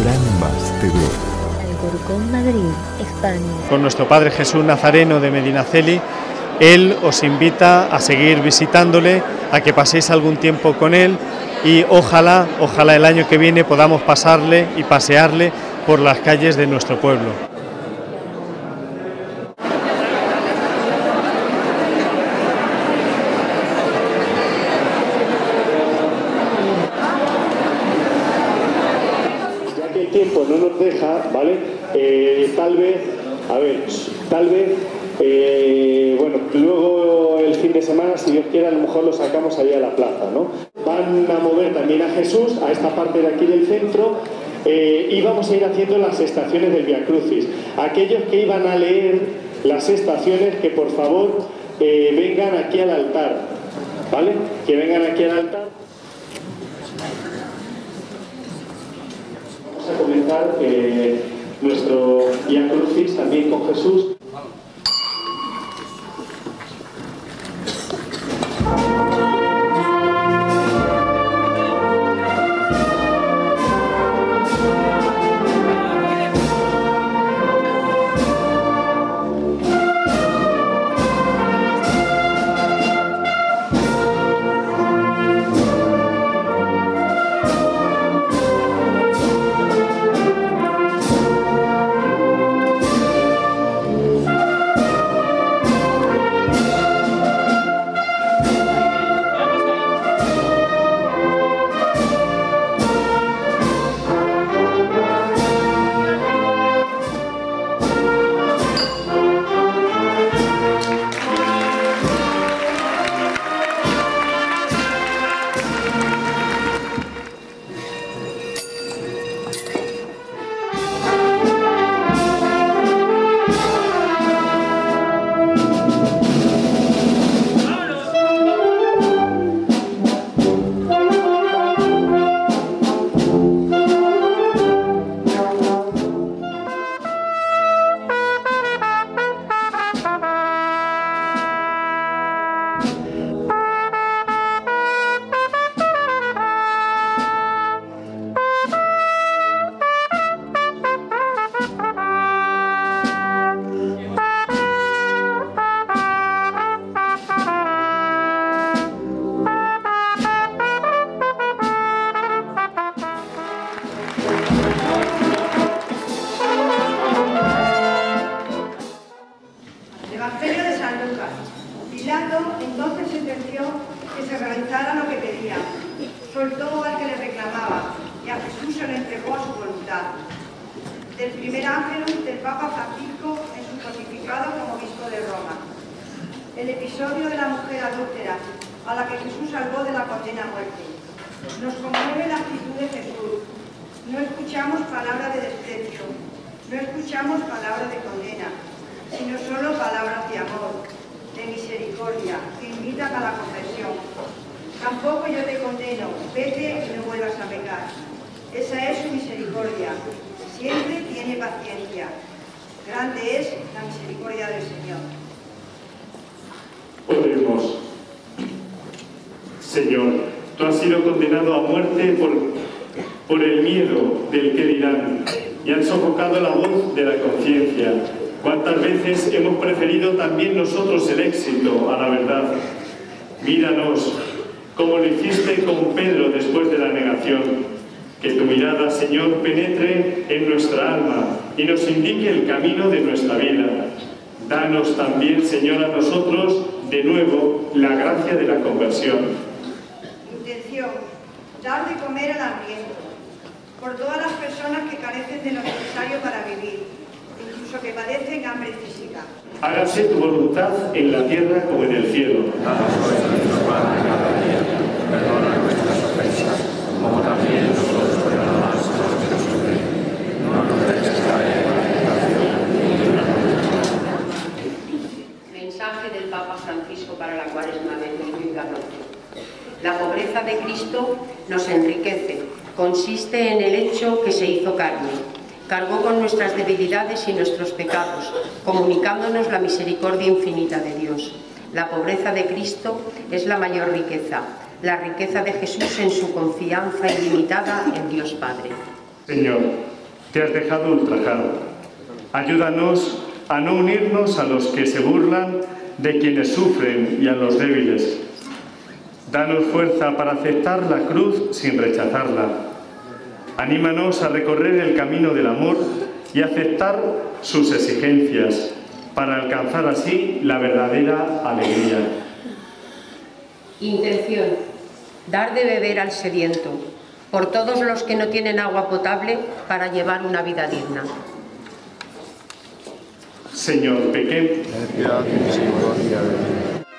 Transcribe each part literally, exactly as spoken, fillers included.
Fran Mas T V. Alcorcón, Madrid, España. Con nuestro Padre Jesús Nazareno de Medinaceli, Él os invita a seguir visitándole, a que paséis algún tiempo con Él y ojalá, ojalá el año que viene podamos pasarle y pasearle por las calles de nuestro pueblo. Ya que el tiempo no nos deja, ¿vale? Eh, tal vez, a ver, tal vez, eh, bueno, luego el fin de semana, si Dios quiere, a lo mejor lo sacamos allá a la plaza, ¿no? Van a mover también a Jesús a esta parte de aquí del centro. Eh, y vamos a ir haciendo las estaciones del Via Crucis. Aquellos que iban a leer las estaciones, que por favor eh, vengan aquí al altar, ¿vale? Que vengan aquí al altar. Vamos a comenzar eh, nuestro Via Crucis también con Jesús. Entonces sentenció que se realizara lo que pedía. Soltó al que le reclamaba y a Jesús se le entregó a su voluntad. Del primer ángel del Papa Francisco en su pontificado como obispo de Roma. El episodio de la mujer adúltera a la que Jesús salvó de la condena a muerte. Nos conmueve la actitud de Jesús. No escuchamos palabras de desprecio, no escuchamos palabras de condena, sino solo palabras de amor, de misericordia, que invitan a la confesión. Tampoco yo te condeno, vete y no vuelvas a pecar. Esa es su misericordia, siempre tiene paciencia. Grande es la misericordia del Señor. Oremos. Señor, tú has sido condenado a muerte por, por el miedo del que dirán y han sofocado la voz de la conciencia. ¿Cuántas veces hemos preferido también nosotros el éxito a la verdad? Míranos, como lo hiciste con Pedro después de la negación. Que tu mirada, Señor, penetre en nuestra alma y nos indique el camino de nuestra vida. Danos también, Señor, a nosotros, de nuevo, la gracia de la conversión. Intención, dar de comer al hambriento, por todas las personas que carecen de lo necesario para vivir, incluso que padecen hambre física. Hágase tu voluntad en la tierra como en el cielo. Danos hoy nuestro pan de cada día. Perdona nuestras ofensas, como también nosotros perdonamos a los que nos ofenden. No nos dejes caer en la tentación y líbranos del mal. Mensaje del Papa Francisco para la Cuaresma del dos mil catorce. La pobreza de Cristo nos enriquece. Consiste en el hecho que se hizo carne. Cargó con nuestras debilidades y nuestros pecados, comunicándonos la misericordia infinita de Dios. La pobreza de Cristo es la mayor riqueza, la riqueza de Jesús en su confianza ilimitada en Dios Padre. Señor, te has dejado ultrajar. Ayúdanos a no unirnos a los que se burlan de quienes sufren y a los débiles. Danos fuerza para aceptar la cruz sin rechazarla. Anímanos a recorrer el camino del amor y aceptar sus exigencias para alcanzar así la verdadera alegría. Intención: dar de beber al sediento, por todos los que no tienen agua potable para llevar una vida digna. Señor Pequén, ten piedad y misericordia de mí.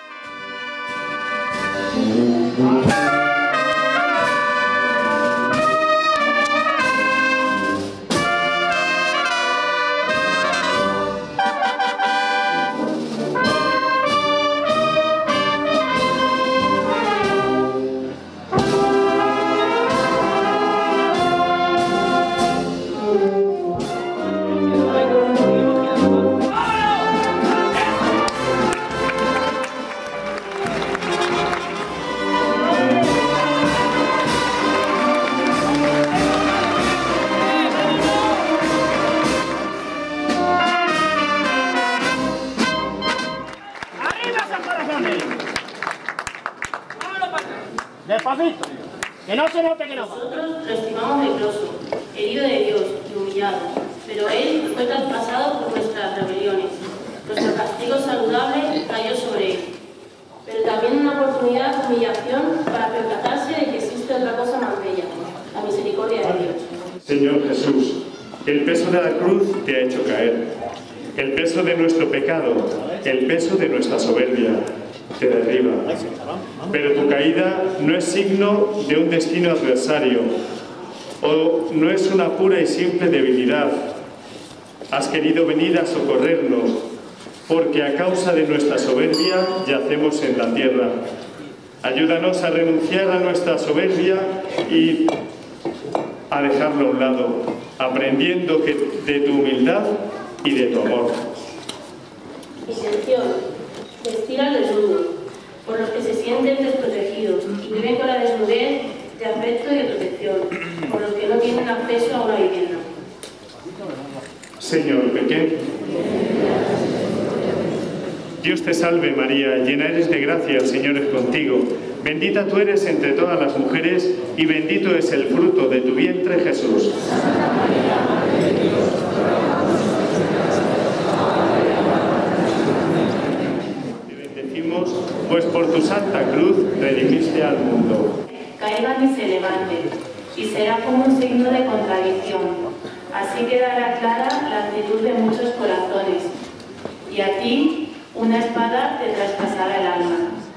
Despacito, que no se note que no va. Nosotros lo estimamos leproso, herido de Dios y humillado, pero él fue traspasado por nuestras rebeliones. Nuestro castigo saludable cayó sobre él, pero también una oportunidad de humillación para percatarse de que existe otra cosa más bella, la misericordia de Dios. Señor Jesús, el peso de la cruz te ha hecho caer. El peso de nuestro pecado, el peso de nuestra soberbia, te derriba. Pero tu caída no es signo de un destino adversario, o no es una pura y simple debilidad. Has querido venir a socorrernos, porque a causa de nuestra soberbia yacemos en la tierra. Ayúdanos a renunciar a nuestra soberbia y a dejarlo a un lado, aprendiendo que de tu humildad y de tu amor. Intención: vestir al desnudo, por los que se sienten desprotegidos y viven con la desnudez de afecto y de protección, por los que no tienen acceso a una vivienda. Señor Pequén, Dios te salve María, llena eres de gracia, el Señor es contigo. Bendita tú eres entre todas las mujeres y bendito es el fruto de tu vientre, Jesús. Te bendecimos, pues por tu santa cruz redimiste al mundo. Caigan y se levanten, y será como un signo de contradicción. Así quedará clara la actitud de muchos corazones, y a ti una espada te traspasará el alma.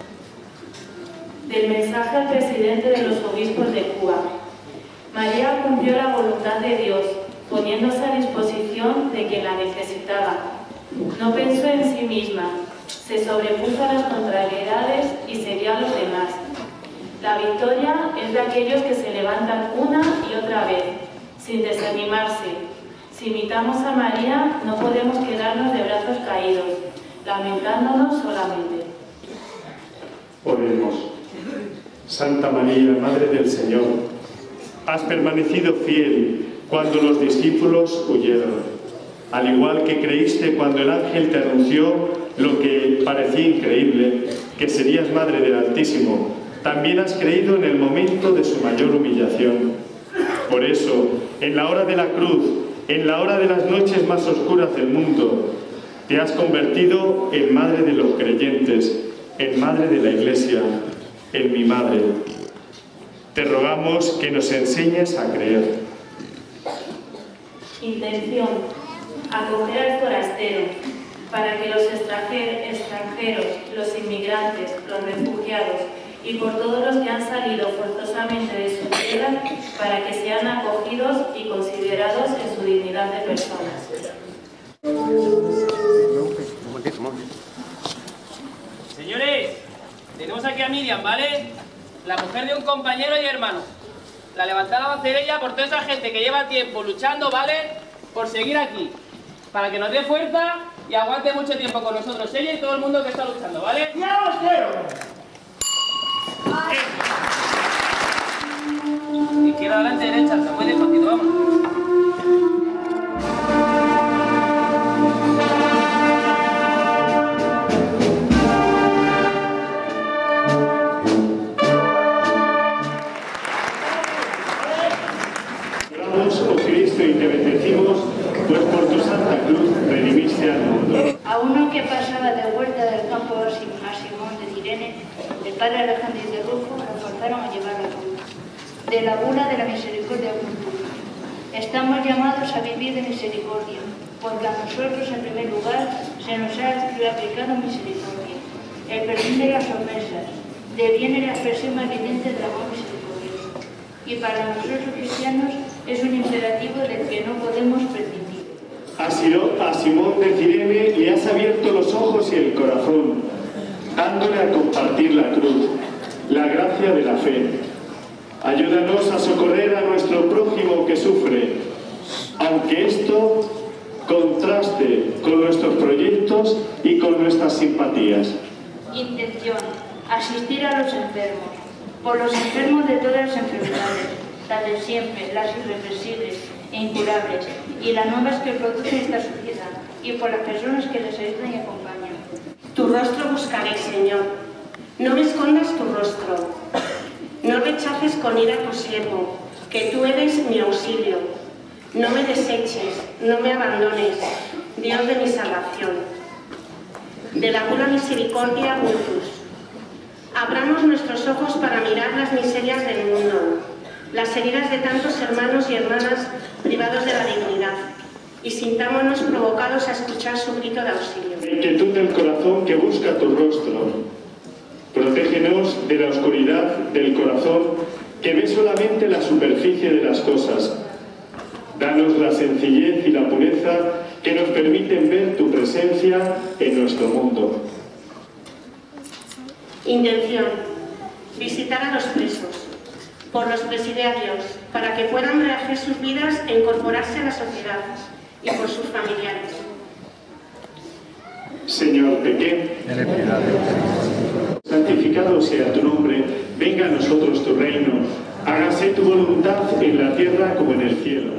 Del mensaje al presidente de los obispos de Cuba. María cumplió la voluntad de Dios, poniéndose a disposición de quien la necesitaba. No pensó en sí misma, se sobrepuso a las contrariedades y se dio a los demás. La victoria es de aquellos que se levantan una y otra vez, sin desanimarse. Si imitamos a María, no podemos quedarnos de brazos caídos, lamentándonos solamente. Oremos. Santa María, Madre del Señor, has permanecido fiel cuando los discípulos huyeron. Al igual que creíste cuando el ángel te anunció lo que parecía increíble, que serías Madre del Altísimo, también has creído en el momento de su mayor humillación. Por eso, en la hora de la cruz, en la hora de las noches más oscuras del mundo, te has convertido en Madre de los creyentes, en Madre de la Iglesia, en mi Madre. Te rogamos que nos enseñes a creer. Intención: acoger al forastero, para que los extranjeros, los inmigrantes, los refugiados y por todos los que han salido forzosamente de su tierra, para que sean acogidos y considerados en su dignidad de personas. Señores, tenemos aquí a Miriam, ¿vale? La mujer de un compañero y hermano. La levantada va a hacer ella por toda esa gente que lleva tiempo luchando, ¿vale? Por seguir aquí. Para que nos dé fuerza y aguante mucho tiempo con nosotros, ella y todo el mundo que está luchando, ¿vale? ¡Ya os quiero! Izquierda, adelante, derecha, se puede, continuamos. alabamos, oh Cristo, y te bendecimos, pues por tu santa cruz redimiste al mundo. A uno que pasaba de vuelta del campo a Simón de Cirene, el padre Alejandro de Rufo lo forzaron a llevar la cruz. De la bula de la misericordia cultura. Estamos llamados a vivir de misericordia, porque a nosotros, en primer lugar, se nos ha aplicado misericordia, el perdón de las ofensas, deviene la expresión más evidente del amor misericordioso. Y para nosotros cristianos es un imperativo del que no podemos prescindir. A, Siro, a Simón de Cirene le has abierto los ojos y el corazón, dándole a compartir la cruz, la gracia de la fe. Ayúdanos a socorrer a nuestro prójimo que sufre, aunque esto contraste con nuestros proyectos y con nuestras simpatías. Intención: asistir a los enfermos, por los enfermos de todas las enfermedades, las de siempre, las irreversibles e incurables, y las nuevas que produce esta sociedad, y por las personas que les ayudan y acompañan. Tu rostro buscaré, Señor. No me escondas tu rostro. No rechaces con ira a tu siervo, que tú eres mi auxilio. No me deseches, no me abandones, Dios de mi salvación. De la pura misericordia, Vultus. Abramos nuestros ojos para mirar las miserias del mundo, las heridas de tantos hermanos y hermanas privados de la dignidad, y sintámonos provocados a escuchar su grito de auxilio. La inquietud del corazón que busca tu rostro. Protégenos de la oscuridad del corazón que ve solamente la superficie de las cosas. Danos la sencillez y la pureza que nos permiten ver tu presencia en nuestro mundo. Intención: visitar a los presos, por los presidiarios, para que puedan rehacer sus vidas e incorporarse a la sociedad, y por sus familiares. Señor Pequé, santificado sea tu nombre, venga a nosotros tu reino, hágase tu voluntad en la tierra como en el cielo.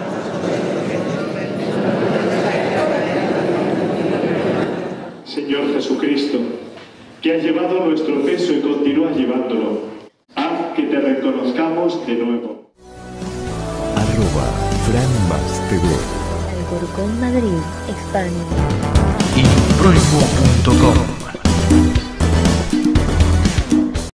Señor Jesucristo, que has llevado nuestro peso y continúas llevándolo, haz que te reconozcamos de nuevo. Arroba Fran Más T V. Alcorcón Madrid, España. y proimo punto com